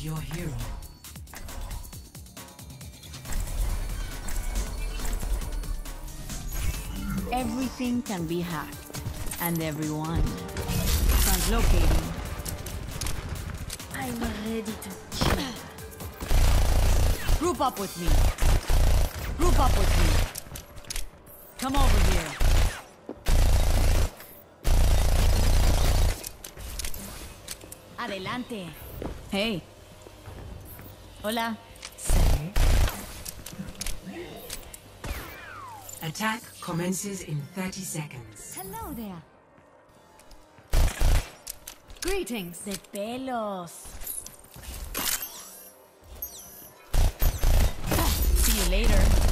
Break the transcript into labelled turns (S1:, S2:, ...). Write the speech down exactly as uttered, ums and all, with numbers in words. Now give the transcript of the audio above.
S1: your hero.
S2: Everything can be hacked. And everyone. Translocating. I'm ready to chill. Group up with me. Group up with me. Come over here. Adelante. Hey. Hola.
S1: Say. Attack commences in thirty seconds.
S2: Hello there.
S3: Greetings.
S2: De pelos. See you later.